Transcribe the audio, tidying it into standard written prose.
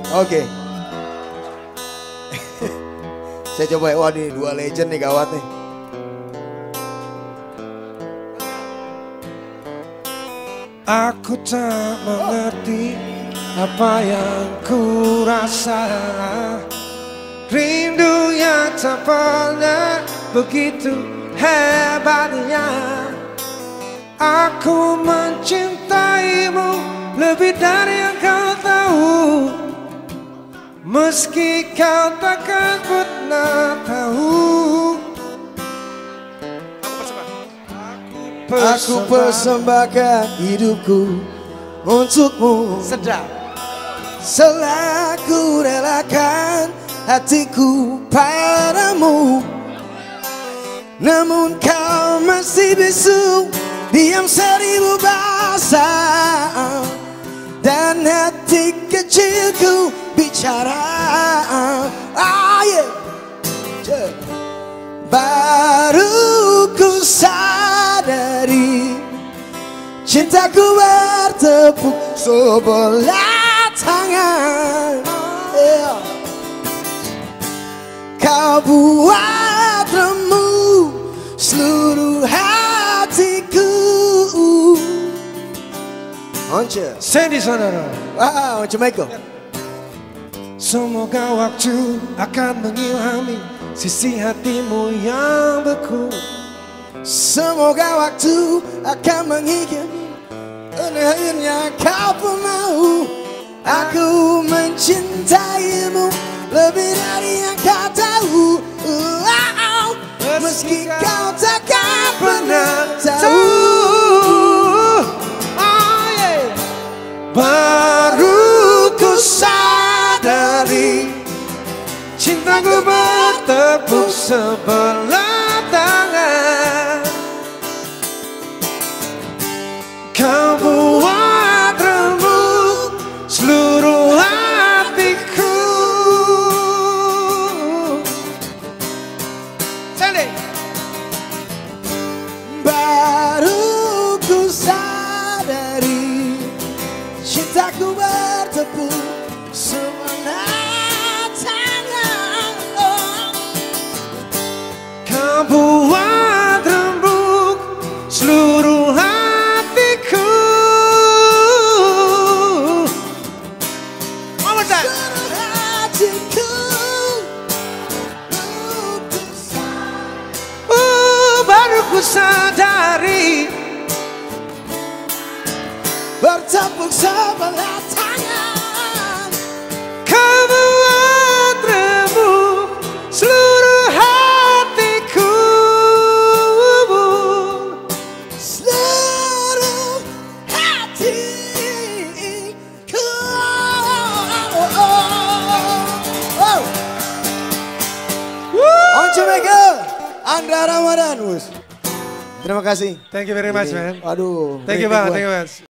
Oke. Saya coba ya, wah nih dua legend nih gawat nih. Aku tak mengerti apa yang ku rasa, rindu yang tak pernah begitu hebatnya. Aku mencintaimu lebih dari yang kau tahu, meski kau takkan pernah tahu. Aku persembahkan hidupku untukmu. Sedap. Selaku relakan hatiku padamu, namun kau masih bisu, diam seribu bahasa, dan hati kecilku bicara. Baru ku sadari cintaku bertepuk sebelah tangan. Kau buat remuk seluruh hatiku. Once Sandy Saudara. Wow, Jamaica. Semoga waktu akan mengilhami sisi hatimu yang beku. Semoga waktu akan menghikimi akhirnya kau pun mau. Aku mencintaimu lebih dari yang kau tahu, meski kau takkan pernah tahu. Baru ku sadari cintaku bertepuk sebelah tangan. Kau buat remuk seluruh hatiku. Sandy. Baru ku sadari cintaku bertepuk sebelah tangan. Kau buat rembuk seluruh hatiku. One more time. Seluruh hatiku. Baru ku sadari Bertepuk sebelah tangan. kau buat remuk seluruh hatiku. Seluruh hatiku. On Jamaica, Andra Ramadan. Terima kasih. Thank you very much, man. Aduh. Thank you banget, thank you banget.